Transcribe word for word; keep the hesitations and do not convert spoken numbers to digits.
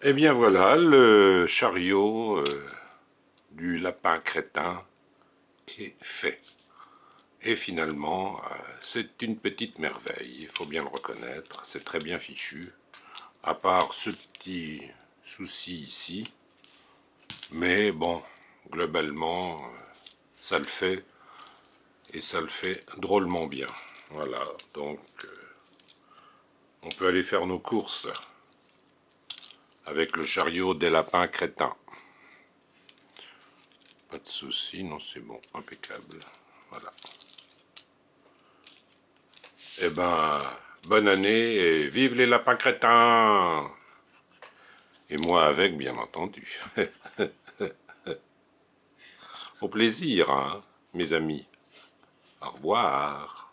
Eh bien voilà, le chariot euh, du lapin crétin est fait. Et finalement, euh, c'est une petite merveille, il faut bien le reconnaître, c'est très bien fichu, à part ce petit souci ici, mais bon, globalement, euh, ça le fait, et ça le fait drôlement bien. Voilà, donc euh, on peut aller faire nos courses avec le chariot des lapins crétins. Pas de souci, non c'est bon, impeccable, voilà. Eh ben, bonne année et vive les lapins crétins! Et moi avec, bien entendu. Au plaisir, hein, mes amis. Au revoir.